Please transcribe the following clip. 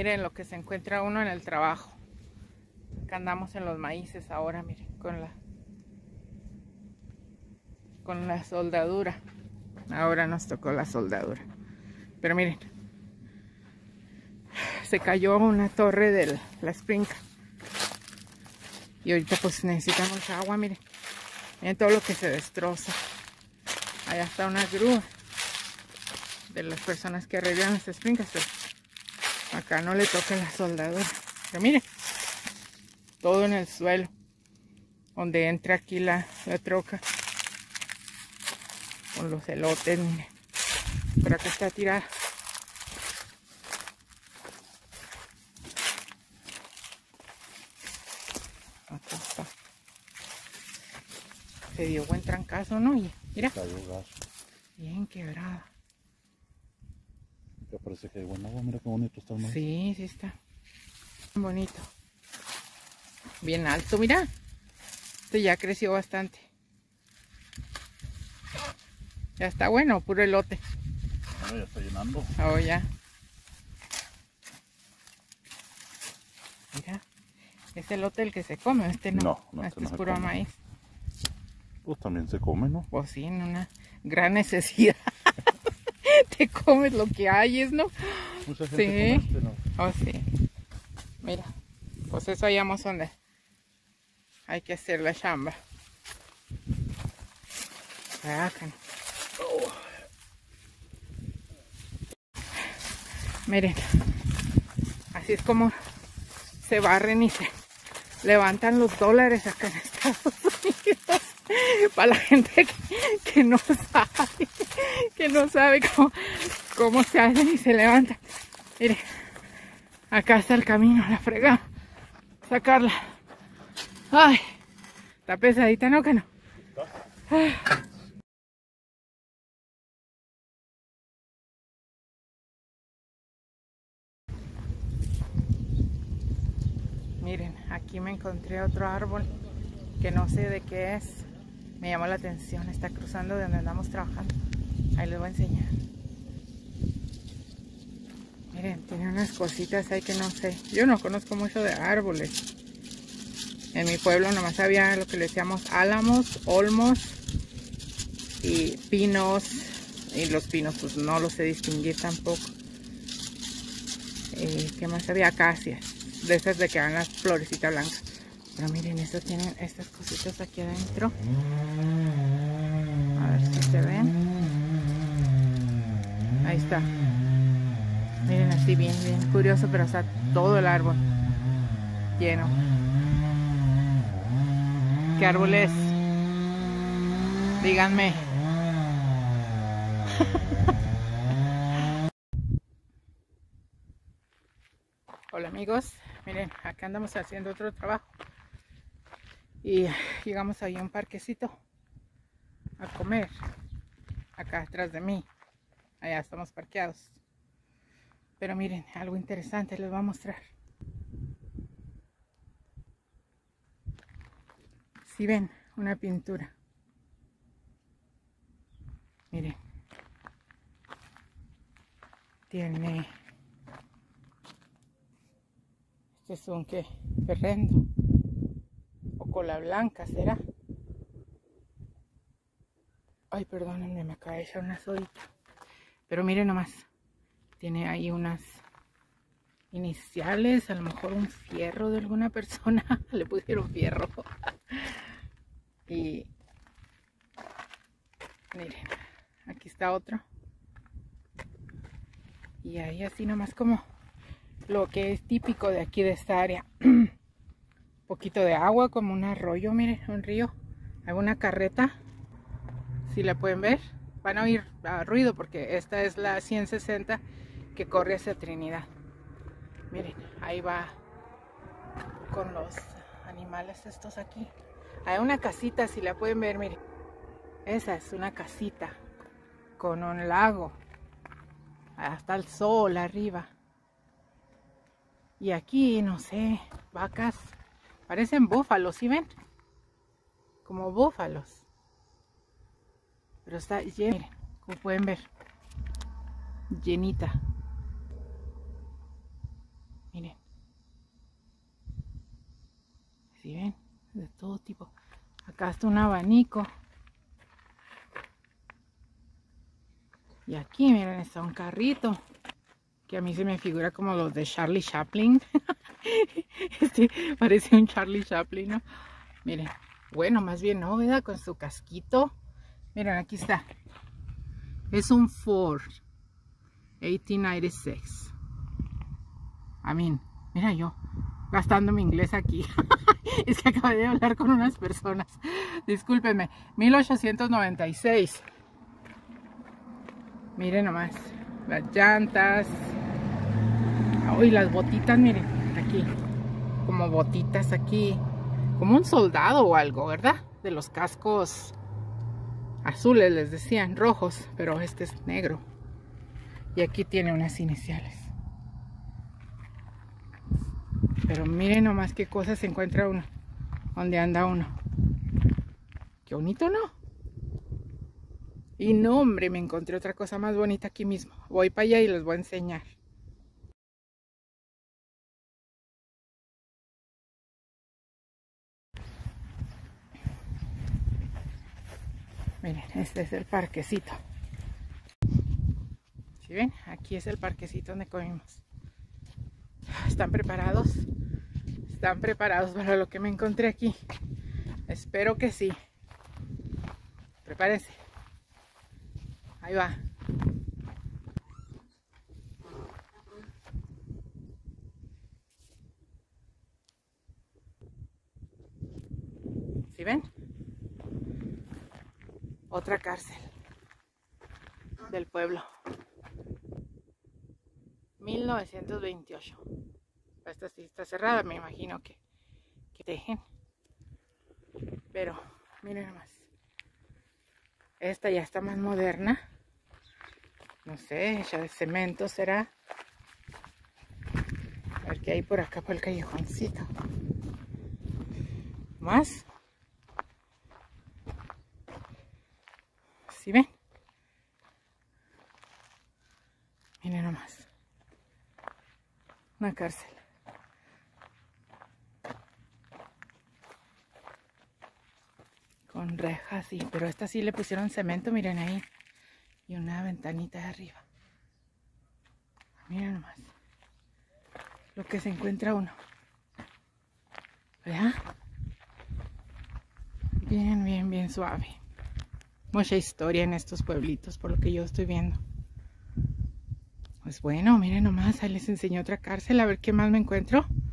Miren lo que se encuentra uno en el trabajo. Acá andamos en los maíces ahora, miren, con la soldadura. Ahora nos tocó la soldadura. Pero miren, se cayó una torre de la Sprinca. Y ahorita pues necesitamos agua, miren. Miren todo lo que se destroza. Allá está una grúa de las personas que arreglan las Sprincas. Pero acá no le toca la soldadura. Pero miren, todo en el suelo. Donde entra aquí la troca. Con los elotes, miren. Pero acá está tirada. Acá está. Se dio buen trancazo, ¿no? Y mira. Bien quebrada. Ya parece que hay buen agua, mira qué bonito está el maíz. Sí, sí está. Bonito. Bien alto, mira. Este ya creció bastante. Ya está bueno, puro elote. Ya está llenando. Oh, ya. Mira. Es elote el que se come, este no. No, este no es puro maíz. Pues también se come, ¿no? Pues sí, en una gran necesidad. Te comes lo que hay, ¿no? Mucha gente Sí. come ¿no? Oh, sí. Mira, pues eso hallamos donde hay que hacer la chamba. Bacán. Miren, así es como se barren y se levantan los dólares acá en Estados Unidos. Para la gente que no sabe cómo se hacen y se levantan. Miren, acá está el camino, la fregada. Sacarla. Ay, está pesadita, ¿no? Que no. Miren, aquí me encontré otro árbol que no sé de qué es. Me llamó la atención, está cruzando de donde andamos trabajando. Ahí les voy a enseñar. Miren, tiene unas cositas ahí que no sé. Yo no conozco mucho de árboles. En mi pueblo nomás había lo que le decíamos álamos, olmos y pinos. Y los pinos pues no los sé distinguir tampoco. ¿Qué más había? Acacias. De esas de que dan las florecitas blancas. Pero miren, estos tienen estas cositas aquí adentro. A ver si se ven. Ahí está. Miren, así bien curioso, pero está todo el árbol lleno. ¿Qué árbol es? Díganme. Hola amigos, miren, acá andamos haciendo otro trabajo. Y llegamos ahí a un parquecito a comer. Acá atrás de mí. Allá estamos parqueados. Pero miren, algo interesante les voy a mostrar. Si ven, una pintura. Miren. Tiene... Este es un ¿qué? Perrendo. O cola blanca, ¿será? Ay, perdónenme, me acaba de echar una sodita. Pero miren nomás. Tiene ahí unas iniciales, a lo mejor un fierro de alguna persona. Le pusieron fierro. Y miren, aquí está otro. Y ahí así nomás como lo que es típico de aquí de esta área. Un poquito de agua, como un arroyo, miren, un río. Hay una carreta, si la pueden ver. Van a oír ruido porque esta es la 160 que corre hacia Trinidad. Miren, ahí va con los animales estos aquí. Hay una casita, si la pueden ver, miren. Esa es una casita con un lago. Hasta el sol arriba. Y aquí, no sé, vacas. Parecen búfalos, ¿sí ven? Como búfalos. Pero está llena, miren, como pueden ver. Llenita. ¿Sí ven? De todo tipo. Acá está un abanico. Y aquí, miren, está un carrito. Que a mí se me figura como los de Charlie Chaplin. Este parece un Charlie Chaplin, ¿no? Miren. Bueno, más bien no, ¿verdad? Con su casquito. Miren, aquí está. Es un Ford 1896. Mira yo, gastando mi inglés aquí. Es que acabé de hablar con unas personas. Discúlpenme. 1896. Miren nomás. Las llantas. Uy, las botitas, miren. Aquí. Como botitas aquí. Como un soldado o algo, ¿verdad? De los cascos azules, les decían, rojos. Pero este es negro. Y aquí tiene unas iniciales. Pero miren nomás qué cosas se encuentra uno. Donde anda uno. Qué bonito, ¿no? Y no, hombre, me encontré otra cosa más bonita aquí mismo. Voy para allá y les voy a enseñar. Miren, este es el parquecito. ¿Sí ven? Aquí es el parquecito donde comimos. ¿Están preparados? ¿Están preparados para lo que me encontré aquí? Espero que sí. Prepárense. Ahí va. ¿Sí ven? Otra cárcel del pueblo. 1928. Esta sí está cerrada, me imagino que dejen. Pero miren nomás. Esta ya está más moderna. No sé, hecha de cemento será. A ver qué hay por acá por el callejoncito. ¿Más? ¿Sí ven? Miren nomás. Una cárcel. Con rejas, sí, pero esta sí le pusieron cemento, miren ahí. Y una ventanita de arriba. Miren nomás. Lo que se encuentra uno. ¿Verdad? Bien, bien, bien suave. Mucha historia en estos pueblitos, por lo que yo estoy viendo. Pues bueno, miren nomás, ahí les enseñé otra cárcel, a ver qué más me encuentro.